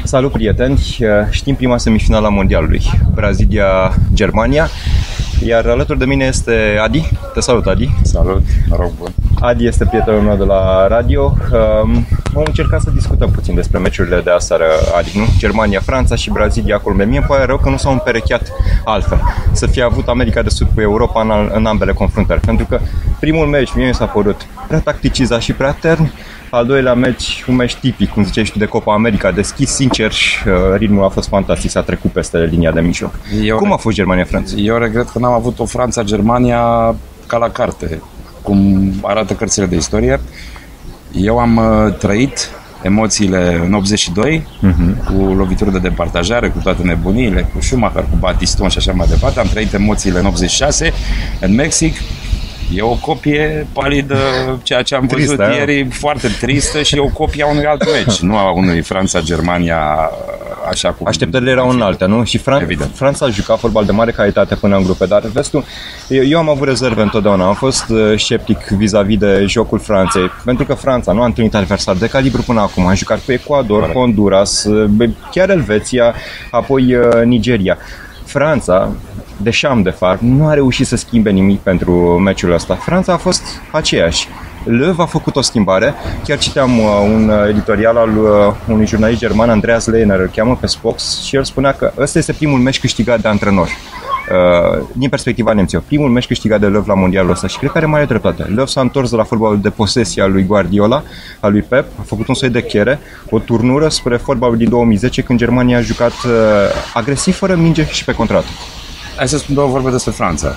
Salut, prieteni! Știm prima semifinală a Mondialului, Brazilia-Germania, iar alături de mine este Adi. Te salut, Adi! Salut, noroc bun! Adi este prietenul meu de la radio. Vom încerca să discutăm puțin despre meciurile de aseară, Adi, nu? Germania, Franța și Brazilia, Columbia. Mie îmi pare rău că nu s-au împerecheat altfel. Să fie avut America de Sud cu Europa în ambele confruntări. Pentru că primul meci mie mi s-a părut prea tacticizat și prea tern. Al doilea meci, un meci tipic, cum ziceai tu, de Copa America, deschis, sincer, ritmul a fost fantastic, s-a trecut peste linia de mijloc. Cum a fost Germania-Franța? Eu regret că n-am avut o Franța-Germania ca la carte, cum arată cărțile de istorie. Eu am trăit emoțiile în 82, cu lovituri de departajare, cu toate nebuniile, cu Schumacher, cu Batiston și așa mai departe. Am trăit emoțiile în 86, în Mexic. E o copie palidă, ceea ce am văzut ieri, foarte tristă, și e o copie a unui alt meci, nu a unui Franța-Germania așa cum... Așteptările erau înalte, nu? Și Franța a jucat fotbal de mare calitate până în grupe, dar vezi tu, eu am avut rezerve întotdeauna, am fost sceptic vis-a-vis de jocul Franței, pentru că Franța nu a întâlnit adversari de calibru până acum, a jucat cu Ecuador, Honduras, chiar Elveția, apoi Nigeria. Franța, Deschamps de fapt, nu a reușit să schimbe nimic pentru meciul ăsta. Franța a fost aceeași. Löw a făcut o schimbare. Chiar citeam un editorial al unui jurnalist german, Andreas Lehner, îl cheamă pe Spox, și el spunea că ăsta este primul meci câștigat de antrenor. Din perspectiva nemților, primul meci câștigat de Löw la mondialul ăsta, și cred că are mare dreptate. Löw s-a întors de la fotbalul de posesie al lui Guardiola, al lui Pep, a făcut un soi de chere, o turnură spre fotbalul din 2010, când Germania a jucat agresiv, fără minge și pe contrat. Hai să spun două vorbe despre Franța.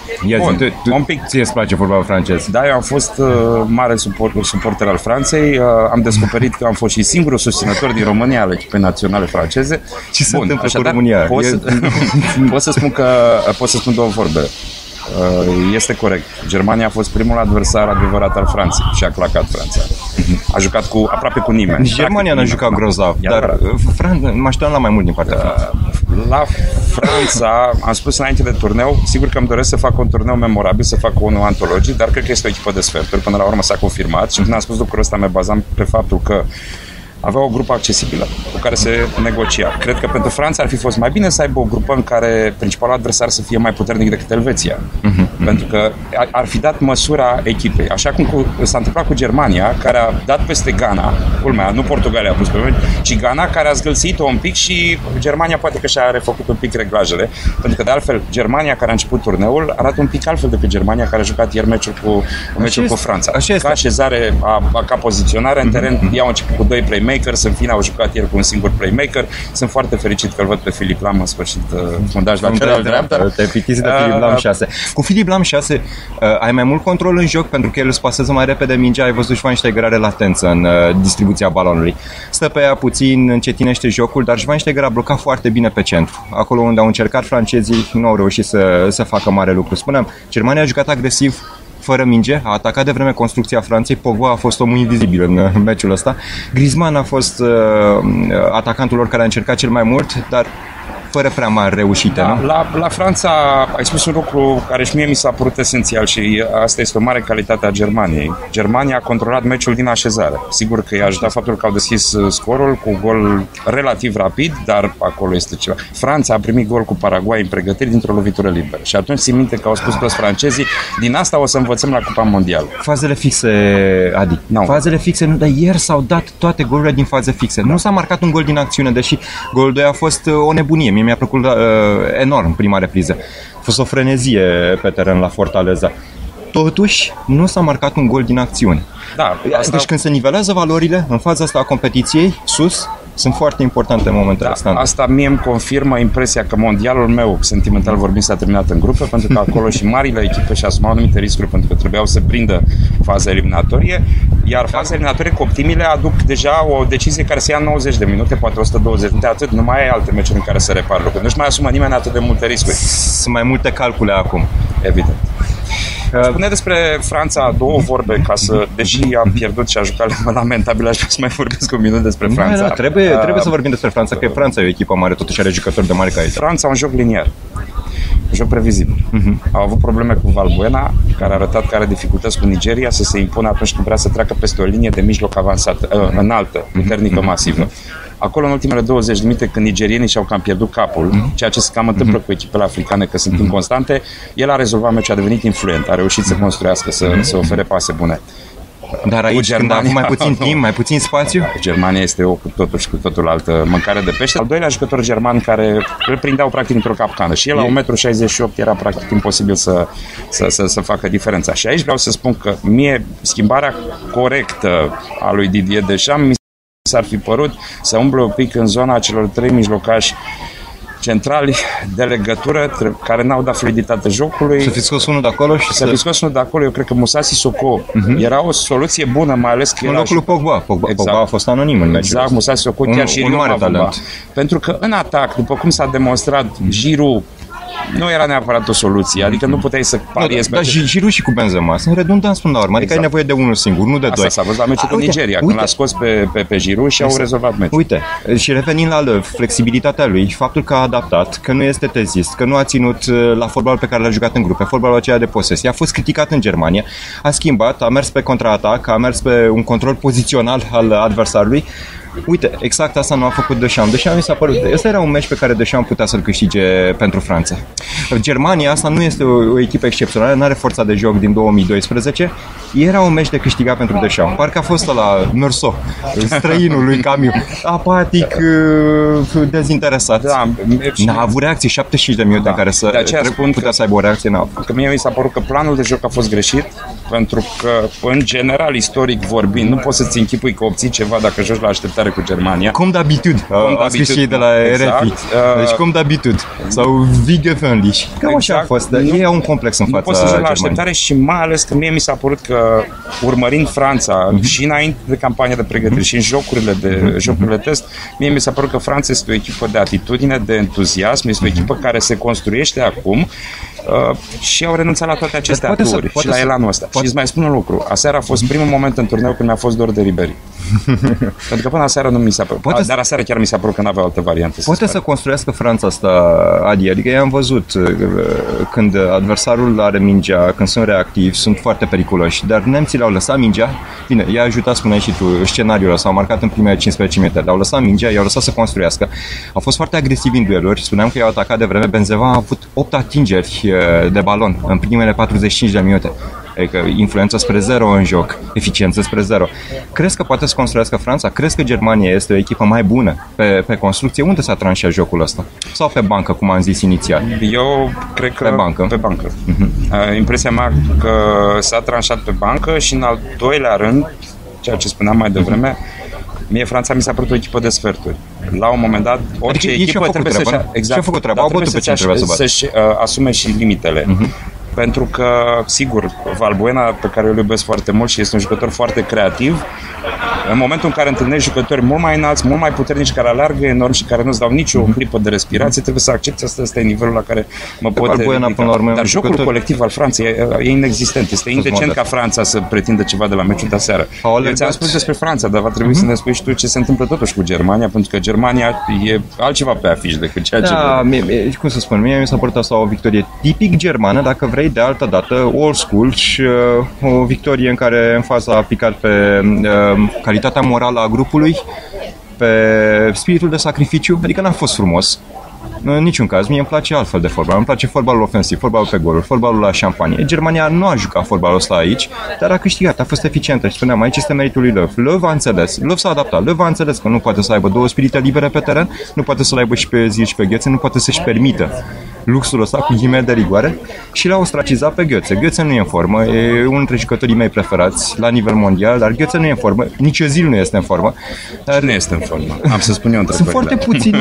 Un pic ție îți place fotbalul francez. Da, eu am fost mare suporter al Franței. Am descoperit că am fost și singurul susținător din România al echipei naționale franceze. Ce se întâmplă cu România? Pot să spun două vorbe. Este corect. Germania a fost primul adversar adevărat al Franței și a clacat Franța. A jucat aproape cu nimeni. Germania n-a jucat grozav, dar mă așteptam la mai mult din partea Franței. La Franța, am spus înainte de turneu, sigur că îmi doresc să fac un turneu memorabil, să fac unul antologic, dar cred că este o echipă de sferturi. Până la urmă s-a confirmat și când am spus lucrul ăsta, mă bazam pe faptul că avea o grupă accesibilă cu care se negocia. Cred că pentru Franța ar fi fost mai bine să aibă o grupă în care principalul adversar să fie mai puternic decât Elveția. Pentru că ar fi dat măsura echipei. Așa cum s-a întâmplat cu Germania, care a dat peste Ghana, culmea, nu Portugalia a pus pe mine, ci Ghana, care a zgâlțit-o un pic, și Germania poate că și-a refăcut un pic reglajele. Pentru că de altfel, Germania, care a început turneul, arată un pic altfel decât Germania, care a jucat ieri meciul cu Franța. Ca așezare, ca poziționare în teren, i-au început cu 2 playmakers, în fine au jucat ieri cu un singur playmaker. Sunt foarte fericit că îl văd pe Filip Lam în sfârșit fundaș la lateral dreaptă. Te pitiți de Filip Lam 6. Cu Filip Lam 6 ai mai mult control în joc, pentru că el îți pasează mai repede mingea, ai văzut Schweinsteiger are latență în distribuția balonului. Stă pe ea puțin, încetinește jocul, dar Schweinsteiger a blocat foarte bine pe centru. Acolo unde au încercat francezii, nu au reușit să facă mare lucru. Spuneam, Germania a jucat agresiv, fără minge, a atacat de vreme construcția Franței. Pogba a fost omul invizibil în meciul ăsta. Griezmann a fost atacantul lor care a încercat cel mai mult, dar fără prea mari reușite, nu? La Franța ai spus un lucru care și mie mi s-a părut esențial, și asta este o mare calitate a Germaniei. Germania a controlat meciul din așezare. Sigur că i-a ajutat faptul că au deschis scorul cu gol relativ rapid, dar acolo este ceva. Franța a primit gol cu Paraguay în pregătiri dintr-o lovitură liberă. Și atunci țin minte că au spus toți francezii, din asta o să învățăm la Cupa Mondială. Fazele fixe, Adi. Fazele fixe nu, dar ieri s-au dat toate golurile din faze fixe. Nu s-a marcat un gol din acțiune, deși golul 2 a fost o nebunie. Mi-a plăcut enorm prima repriză. A fost o frenezie pe teren la Fortaleza. Totuși, nu s-a marcat un gol din acțiune. Deci când se nivelează valorile în faza asta a competiției, sus, sunt foarte importante în momentele astea. Asta mie îmi confirmă impresia că mondialul meu, sentimental vorbind, s-a terminat în grupe, pentru că acolo și marile echipe și asumau anumite riscuri, pentru că trebuiau să prindă faza eliminatorie, iar faza eliminatorie cu optimile aduc deja o decizie care se ia în 90 de minute, poate 120 de minute, atât, nu mai ai alte meciuri în care să repar lucruri. Nu-și mai asumă nimeni atât de multe riscuri. Sunt mai multe calcule acum. Evident. Spune despre Franța două vorbe, ca să, deși am pierdut și a jucat lamentabil, aș vrea să mai vorbesc un minut despre Franța. Trebuie să vorbim despre Franța, că Franța e o echipă mare, totuși are jucători de mare calitate. Franța un joc liniar. joc previzibil. Au avut probleme cu Valbuena, care a arătat că are dificultăți cu Nigeria să se impună atunci când vrea să treacă peste o linie de mijloc avansată, înaltă, puternică, masivă. Acolo, în ultimele 20 de minute, când nigerienii și-au cam pierdut capul, ceea ce se cam întâmplă cu echipele africane, că sunt inconstante, el a rezolvat meciul, a devenit influent, a reușit să construiască, să ofere pase bune. Dar aici, Germania, când a avut mai puțin timp, mai puțin spațiu? Germania este o cu totul și cu totul altă mâncare de pește. Al doilea jucător german care îl prindeau practic într-o capcană și el la 1,68 m era practic imposibil să facă diferența. Și aici vreau să spun că mie schimbarea corectă a lui Didier Deschamps mi s-ar fi părut să umble un pic în zona celor 3 mijlocași centrali de legătură care n-au dat fluiditate jocului. Să fi scos unul de acolo și să fi scos unul de acolo. Eu cred că Moussa Sissoko era o soluție bună, mai ales că în locul lui Pogba. Pogba a fost anonim în meciul. Exact, Moussa Sissoko chiar și un mare talent. Pentru că în atac, după cum s-a demonstrat, Giroud nu era neapărat o soluție, adică nu puteai să pariezi pe... Dar Giroud și cu Benzema sunt redundanți până la urmă, adică ai nevoie de unul singur, nu de doi. Asta s-a văzut la meciul cu Nigeria, când l-a scos pe Giroud și au rezolvat meciul. Uite, și revenind la flexibilitatea lui, faptul că a adaptat, că nu este tezist, că nu a ținut la fotbalul pe care l-a jucat în grupe, fotbalul aceea de posesie, a fost criticat în Germania, a schimbat, a mers pe contraatac, a mers pe un control pozițional al adversarului. Uite, exact asta nu a făcut Deschamps. Deschamps mi s-a părut, ăsta era un meci pe care Deschamps putea să-l câștige pentru Franța. Germania asta nu este o echipă excepțională, nu are forța de joc din 2012. Era un meci de câștigat pentru Deschamps. Parcă a fost la Meursault, străinul lui Camiu, apatic, dezinteresat. Da, n-a avut reacție, 75 de minute în care putea să aibă o reacție. N-a avut. Că mie mi s-a părut că planul de joc a fost greșit, pentru că, în general, istoric vorbind, nu poți să-ți închipui că obții ceva dacă joci la așteptare cu Germania. Cum d'habitude, a scris și de la RFI. Deci cum d'habitude. Sau Vigefenlich. Cam așa a fost. Ei au un complex în fața Germaniei. Nu poți să joci la așteptare și mai ales că mie mi s-a părut că urmărind Franța și înainte de campania de pregătire și în jocurile test, mie mi s-a părut că Franța este o echipă de atitudine, de entuziasm, este o echipă care se construiește acum și au renunțat la toate aceste aturi și la elanul ăsta. Și îți mai spun un lucru. Aseară a fost primul moment în turneu când mi-a fost dor de Ribéry. Pentru că până aseară nu mi s-a părut. Dar aseară chiar mi s-a părut că n-avea altă variantă. Poate să construiască Franța asta, Adi. Adică i-am văzut când adversarul are mingea, când sunt reactivi, sunt foarte periculoși. Dar nemții le-au lăsat mingea. Bine, i-a ajutat, spuneai și tu, scenariul ăsta. S-au marcat în primele 15 minute. Le-au lăsat mingea, i-au lăsat să construiască. Au fost foarte agresivi în dueluri. Spuneam că i-au atacat de vreme. Benzema a avut 8 atingeri de balon în primele 45 de minute. Adică influență spre zero în joc, eficiență spre zero. Crezi că poate să construiască Franța? Crezi că Germania este o echipă mai bună pe construcție? Unde s-a tranșat jocul ăsta? Sau pe bancă, cum am zis inițial? Eu cred că pe bancă. Impresia mea că s-a tranșat pe bancă și în al doilea rând, ceea ce spuneam mai devreme, mie Franța mi s-a părut o echipă de sferturi. La un moment dat, orice echipă trebuie să-și asume și limitele. Pentru că, sigur, Valbuena, pe care îl iubesc foarte mult și este un jucător foarte creativ, în momentul în care întâlnești jucători mult mai înalți, mult mai puternici, care alergă enorm și care nu-ți dau nicio clipă de respirație, trebuie să accepti asta, este nivelul la care mă pot ridica. Dar jocul colectiv al Franței e inexistent. Este indecent ca Franța să pretindă ceva de la meciul de aseară. Eu ți-am spus despre Franța, dar va trebui să ne spui și tu ce se întâmplă totuși cu Germania, pentru că Germania e altceva pe afiș decât ceea ce... cum să spun, mie mi s-a părut asta o victorie tipic germană, dacă vrei, de altă dată, old school și o victorie în care în faza a picat pe calitatea morală a grupului, pe spiritul de sacrificiu, adică n-a fost frumos. În niciun caz, mie îmi place altfel de fotbal. Îmi place fotbalul ofensiv, fotbalul pe goluri, fotbalul la șampanie. Germania nu a jucat fotbalul ăsta aici, dar a câștigat, a fost eficientă. Și spuneam, aici este meritul lui Löw. Löw a înțeles, Löw s-a adaptat, Löw a înțeles că nu poate să aibă două spirite libere pe teren, nu poate să-l aibă și pe Özil și pe Götze, nu poate să-și permită luxul ăsta cu ghimele de rigoare și l-a ostracizat pe Götze. Götze nu e în formă, e unul dintre jucătorii mei preferați la nivel mondial, dar Götze nu e în formă, nici Özil nu este în formă. Dar nu este în formă. Am să spun eu întrebările. Sunt foarte puțini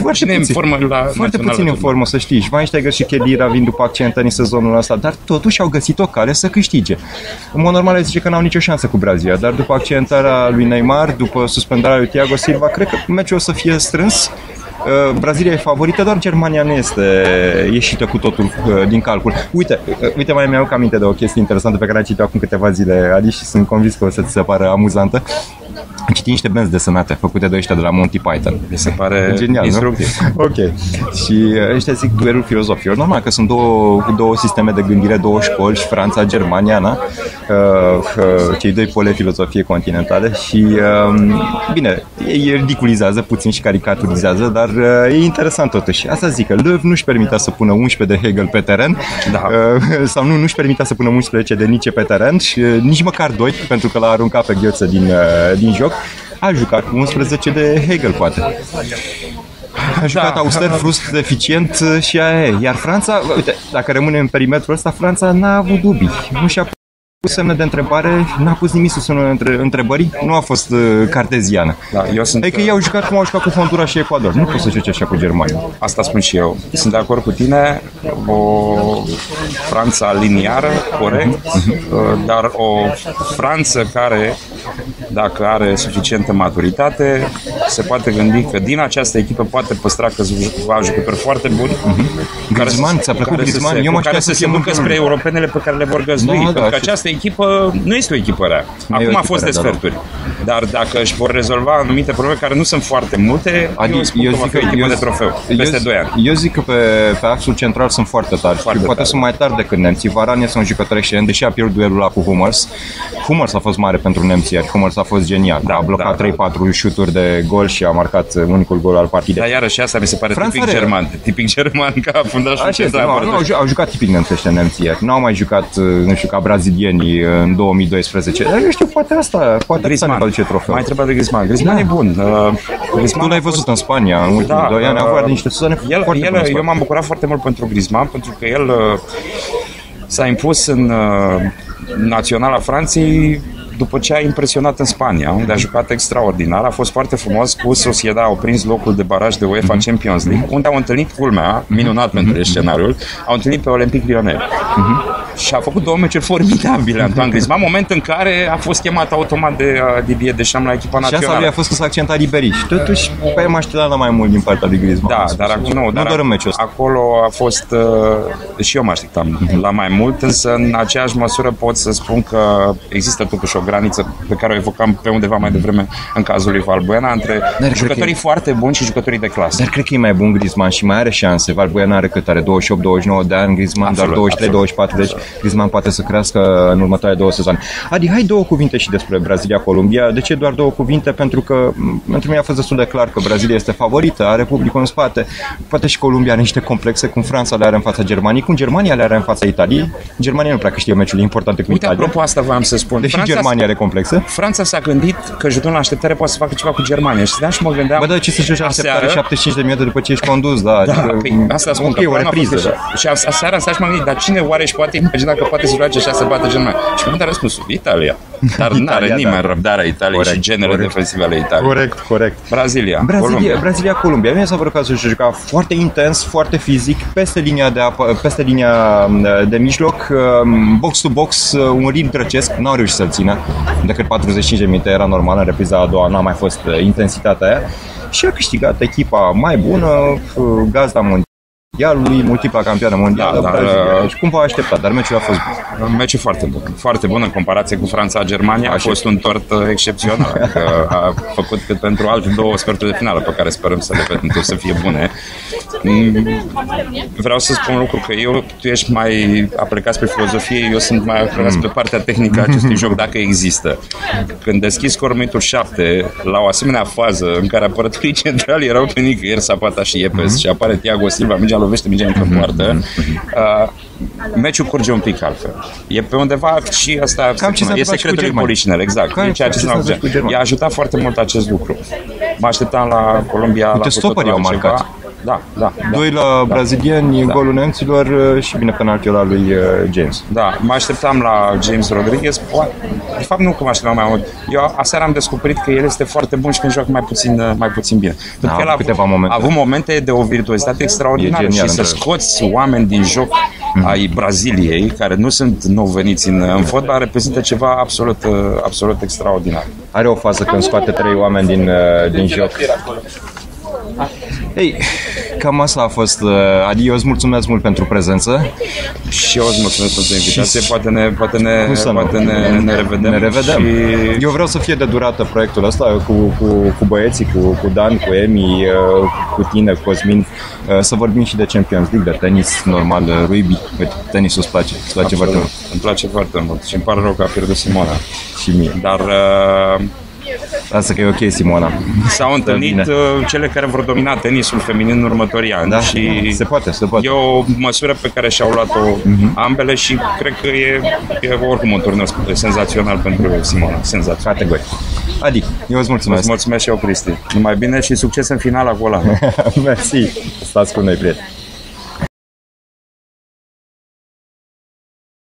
în formă, să știi. Schweinsteiger și Khedira vin după accidentări în sezonul ăsta, dar totuși au găsit o cale să câștige. În mod normal zice că n-au nicio șansă cu Brazilia, dar după accidentarea lui Neymar, după suspendarea lui Thiago Silva, cred că meciul o să fie strâns. Brazilia e favorită, doar Germania nu este ieșită cu totul din calcul. Uite, mai mi-au aminte de o chestie interesantă pe care am citit acum câteva zile, Adi, și sunt convins că o să ți se pară amuzantă. Am citit niște benzi desenate, făcute de ăștia de la Monty Python. Mi se pare genial, instructiv. Ok. Și ăștia zic duelul filozofilor. Normal că sunt două sisteme de gândire, două școli, și Franța, Germania, na? Cei doi pole filozofie continentale și, bine, ei ridiculizează puțin și caricaturizează, dar e interesant totuși. Asta zic că Löw nu-și permitea să pună 11 de Hegel pe teren, sau nu-și permitea să pună 11 de Nietzsche pe teren și nici măcar 2, pentru că l-a aruncat pe Goethe din joc. A jucat cu 11 de Hegel, poate. A jucat auster, frust, eficient și aia e. Iar Franța, uite, dacă rămâne în perimetrul ăsta, Franța n-a avut dubii. Nu și-a pus semne de întrebare, n-a pus nimic sub semnul întrebării, nu a fost carteziană. Da, eu sunt... Adică ei au jucat cum au jucat cu Honduras și Ecuador. Nu poți să joci așa cu Germania. Asta spun și eu. Sunt de acord cu tine. O Franța liniară, corect, dar o Franță care, dacă are suficientă maturitate, se poate gândi că din această echipă poate păstra câțiva jucători foarte buni. Griezmann, ți-a plăcut Griezmann? Eu mă care să se ducă spre europenele pe care le vor găzdui. Pentru că această echipă nu este o echipă rea. Acum a fost de sferturi. Dar dacă își vor rezolva anumite probleme care nu sunt foarte multe, eu spun că va fi o echipă de trofeu peste 2 ani. Eu zic că pe axul central sunt foarte tari. Poate sunt mai tari decât nemții. Varane este un jucător excelent, deși a pierdut duelul ăla cu Hummels. Hummels a fost mare pentru nemții, iar Hummels a fost genial. A blocat 3-4 șuturi de gol și a marcat unicul gol al partidei. Dar iarăși asta mi se pare tipic german ca fundașul central. Nu, au jucat tipic nemții. Nu au mai jucat, nu știu, ca brazilienii în 2012. Dar eu știu, poate asta ne aduce trofeu. Mai trebuie de Griezmann. Griezmann e bun. Tu l-ai văzut în Spania în ultimii 2 ani, a avut niște sezoane foarte bune. Eu m-am bucurat foarte mult pentru Griezmann, pentru că el s-a impus în naționala Franței după ce a impresionat în Spania, unde a jucat extraordinar. A fost foarte frumos cu Sociedad, au prins locul de baraj de UEFA Champions League, unde au întâlnit, culmea, minunat pentru scenariul, au întâlnit pe Olympique Lyonnais. Și a făcut 2 meciuri formidabile Antoine Griezmann, moment în care a fost chemat automat de Didier Deschamps la echipa națională. Și asta lui a fost că s-a accentat Ribéry. Și totuși, pe m-aș la mai mult din partea lui Griezmann. Da, dar nu doar în meciul ăsta. Acolo a fost, și eu mă așteptam la mai mult, însă în aceeași măsură pot să spun că există totuși o graniță pe care o evocam pe undeva mai devreme în cazul lui Valbuena, între jucătorii foarte buni și jucătorii de clasă. Dar cred că e mai bun Griezmann și mai are șanse. Valbuena are cât are? 28-29 de ani, Griezmann doar 23-24, deci Griezmann poate să crească în următoarele 2 sezoane. Adi, hai 2 cuvinte și despre Brazilia-Columbia. De ce doar 2 cuvinte? Pentru că pentru mine a fost destul de clar că Brazilia este favorită, are publicul în spate. Poate și Columbia are niște complexe, cum Franța le are în fața Germaniei, cum Germania le are în fața Italiei. Germania nu prea câștigă meciurile importante cu Italia. Apropo, asta voiam să spun. Deși Germania are complexe. Franța s-a gândit că jucând la așteptare poate să facă ceva cu Germania. Și mă gândeam... Bă, dar ce să joci așteptare 75 de minute după ce ești condus, da? Asta spun că o repriză. Și aseară am stat și m-am gândit, dar cine oare își poate imagina că poate să joace așa să bată Germania? Și mi-am dat răspunsul, Italia. Dar nu are nimeni răbdarea Italiei și genele defensive ale Italiei. Corect. Brazilia, Columbia. Mie s-a părut că se juca foarte intens, foarte fizic, peste linia de mijloc, box to box, un ritm grăcesc, n-au reușit să-l țină. Decât 45 de minute era normal, în repriza a doua n-a mai fost intensitatea aia. Și a câștigat echipa mai bună, gazda mondialului, multipla campioană mondială, Brazilia. Și cum v-a așteptat, dar meciul a fost bun. Un meci foarte bun în comparație cu Franța-Germania. A fost un tort excepțional. Adică a făcut cât pentru alte 2 sferturi de finală pe care sperăm să le vedem să fie bune. Vreau să spun un lucru, că tu ești mai aplicat spre filozofie, eu sunt mai aplicat pe partea tehnică a acestui joc, dacă există. Când deschizi scormitul 7, la o asemenea fază în care apărătorii centrali erau pe nicăieri, Zapata și Yepes, și apare Thiago Silva, mingea lovește, mingea într-o poartă, meciul curge un pic altfel. E pe undeva și asta e secretul lui Polișiner, exact. E ceea ce s-a întâmplat. I-a ajutat foarte mult acest lucru. Mă așteptam la Columbia. Uite, stoperii au marcat. Da. 2 la brazilieni, golul nemților și bine penaltiul ăla lui James. Da, mă așteptam la James Rodriguez. De fapt nu că mă așteptam mai mult. Eu aseară am descoperit că el este foarte bun și când joacă mai puțin bine. Pentru că el a avut momente de o virtuozitate extraordinară și să scoți oameni din joc ai Braziliei, care nu sunt nou veniți în fotbal, reprezintă ceva absolut extraordinar. Are o fază când scoate 3 oameni din joc. Ei, cam asta a fost. Adi, eu îți mulțumesc mult pentru prezență. Și eu îți mulțumesc pentru invitație. Poate ne revedem. Ne revedem. Și... Eu vreau să fie de durată proiectul ăsta cu băieții, cu Dan, cu Emi, cu tine, cu Cosmin, să vorbim și de Champions League, de tenis normal, rugby. Tenisul îți place? Îți place foarte mult? Îmi place foarte mult și îmi pare rău că a pierdut Simona. Și mie. Dar... Asta că e ok, Simona. S-au întâlnit cele care vor domina tenisul feminin în următorii ani. Da, și se poate. E o măsură pe care și-au luat-o ambele și cred că e oricum un turneu senzațional pentru Simona. Senzațional. Categoric. Adi, eu îți mulțumesc. Îți mulțumesc și eu, Cristi. Numai bine și succes în finala cu ăla. Mersi. Stați cu noi, prieteni.